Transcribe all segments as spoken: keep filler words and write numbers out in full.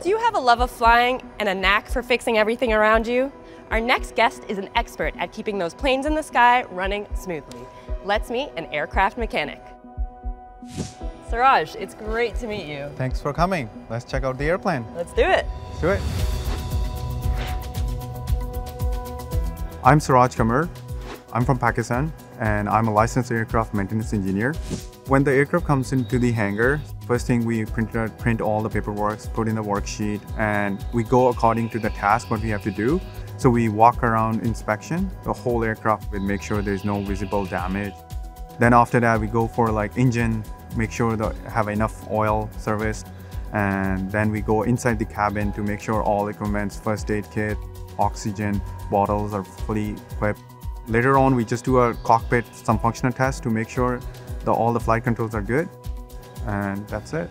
Do you have a love of flying and a knack for fixing everything around you? Our next guest is an expert at keeping those planes in the sky running smoothly. Let's meet an aircraft mechanic. Siraj, it's great to meet you. Thanks for coming. Let's check out the airplane. Let's do it. Let's do it. I'm Siraj Kamar. I'm from Pakistan and I'm a licensed aircraft maintenance engineer. When the aircraft comes into the hangar, first thing we print, uh, print all the paperwork, put in the worksheet, and we go according to the task what we have to do. So we walk around inspection the whole aircraft and make sure there's no visible damage. Then after that we go for like engine, make sure that have enough oil serviced, and then we go inside the cabin to make sure all equipment's first aid kit, oxygen bottles are fully equipped. Later on we just do a cockpit some functional test to make sure that all the flight controls are good, and that's it.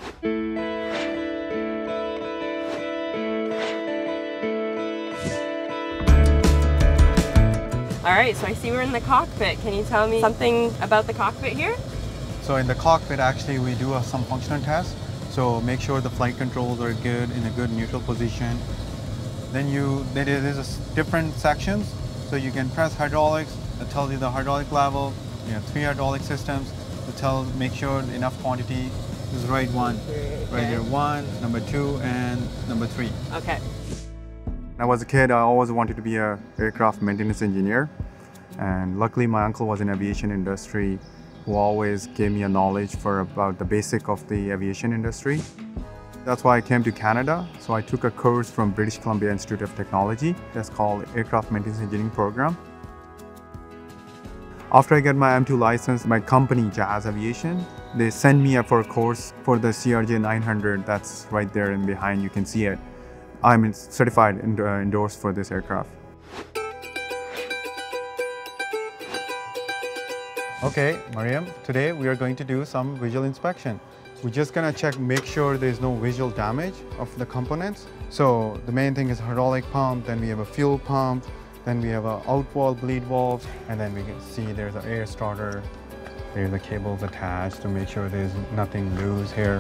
All right, so I see we're in the cockpit. Can you tell me something about the cockpit here? So in the cockpit, actually, we do a, some functional tests. So make sure the flight controls are good, in a good neutral position. Then you, there is a different sections. So you can press hydraulics, that tells you the hydraulic level. You have three hydraulic systems to tell, make sure enough quantity is the right one. Okay. Right there, one, number two, and number three. Okay. When I was a kid, I always wanted to be an aircraft maintenance engineer. And luckily, my uncle was in aviation industry, who always gave me a knowledge for about the basic of the aviation industry. That's why I came to Canada. So I took a course from British Columbia Institute of Technology. That's called Aircraft Maintenance Engineering Program. After I get my M two license, my company, Jazz Aviation, they send me for a course for the C R J nine hundred. That's right there and behind, you can see it. I'm certified and uh, endorsed for this aircraft. Okay, Mariam, today we are going to do some visual inspection. We're just gonna check, make sure there's no visual damage of the components. So the main thing is hydraulic pump, then we have a fuel pump, then we have a outwall bleed valves, and then we can see there's an air starter. There's the cables attached to make sure there's nothing loose here.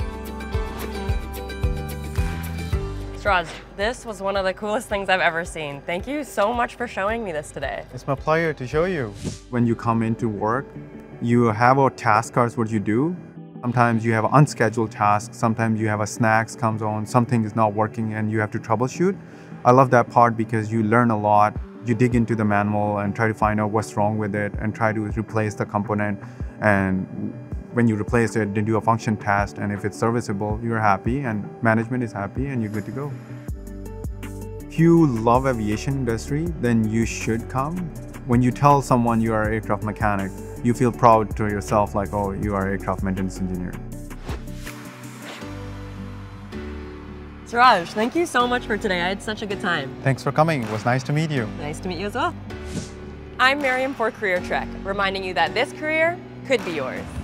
Siraj, this was one of the coolest things I've ever seen. Thank you so much for showing me this today. It's my pleasure to show you. When you come into work, you have a task cards what you do. Sometimes you have unscheduled tasks, sometimes you have a snacks comes on, something is not working and you have to troubleshoot. I love that part because you learn a lot. You dig into the manual and try to find out what's wrong with it and try to replace the component. And when you replace it, then do a function test, and if it's serviceable, you're happy and management is happy and you're good to go. If you love aviation industry, then you should come. When you tell someone you are an aircraft mechanic, you feel proud to yourself like, oh, you are an aircraft maintenance engineer. Siraj, thank you so much for today. I had such a good time. Thanks for coming. It was nice to meet you. Nice to meet you as well. I'm Mariam for Career Trek, reminding you that this career could be yours.